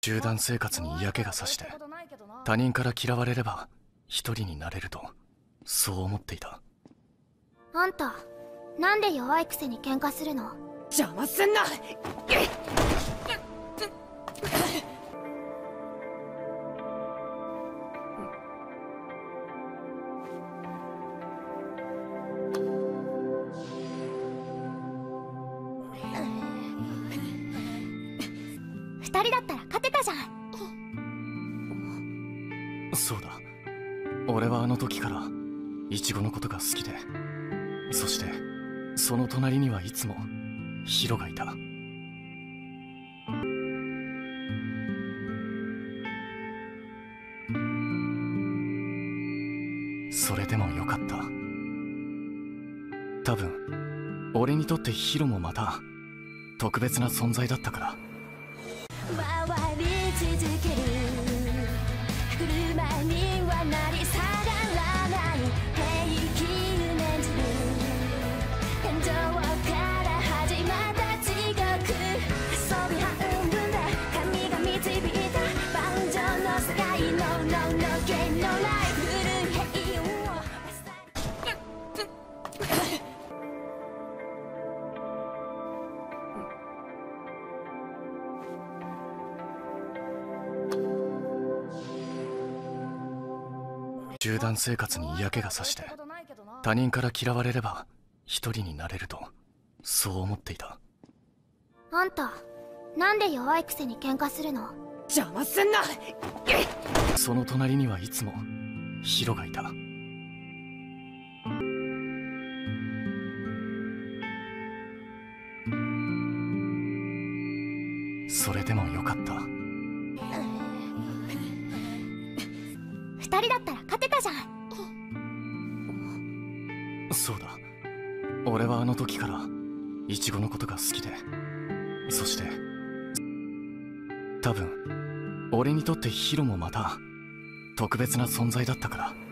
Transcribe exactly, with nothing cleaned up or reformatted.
集団生活に嫌気がさして、他人から嫌われれば一人になれると、そう思っていた。 あんたなんで弱いくせに喧嘩するの？ 邪魔すんな。 二人だったら勝てたじゃん。 そうだ、俺はあの時からイチゴのことが好きで、そしてその隣にはいつもヒロがいた。それでもよかった。多分俺にとってヒロもまた特別な存在だったから。 回り続ける車にはなり下がらない平気念じる天井から始まった地獄遊び半分で神が導いた万丈の世界のののけのない古い平穏を集団生活に嫌気がさして、他人から嫌われれば一人になれると、そう思っていた。 あんたなんで弱いくせに喧嘩するの？ 邪魔すんな。 その隣にはいつもヒロがいた。それでもよかった。 二人だったら勝てたじゃん。 そうだ、俺はあの時からイチゴのことが好きで、そして多分俺にとってヒロもまた特別な存在だったから。